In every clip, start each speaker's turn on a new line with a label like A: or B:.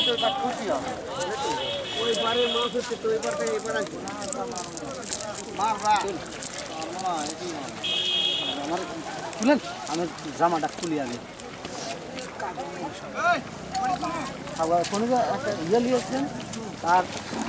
A: খুলেন আমার জামাটা খুলি আগে খাবার কোনো একটা ইয়ে নিয়েছেন তার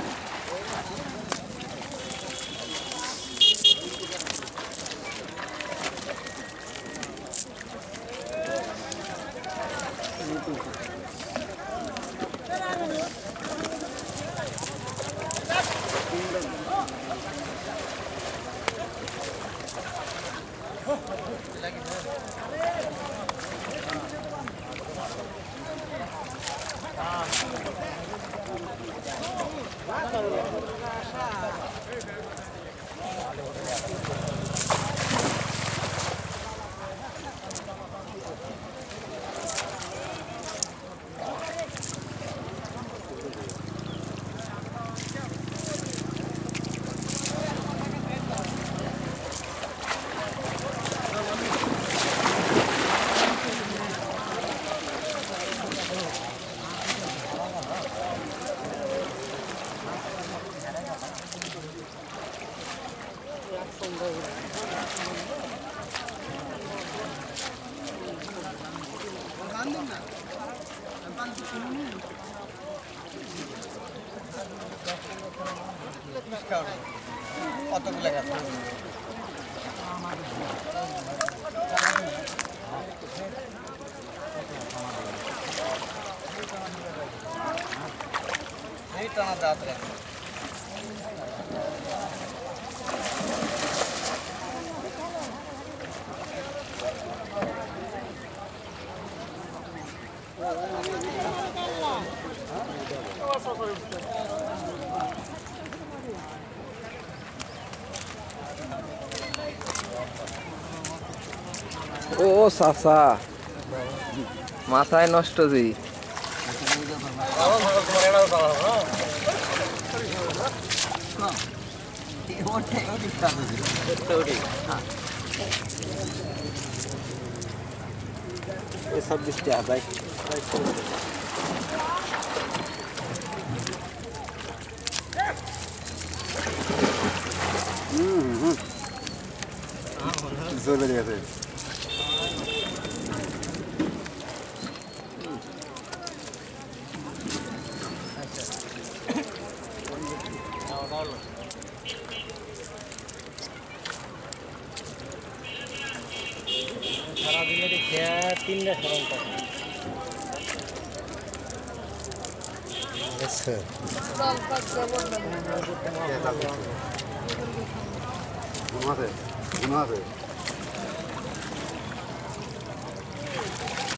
A: কতগুলো গাছ এই টানা দাঁত রাখে
B: ও চাচা মাথায় নষ্ট জি
A: सब दिसते भाई जोर बढ़िया से
C: সারা দিনে খেয়া 3টা সরম পাবে
A: अच्छा घुमा दे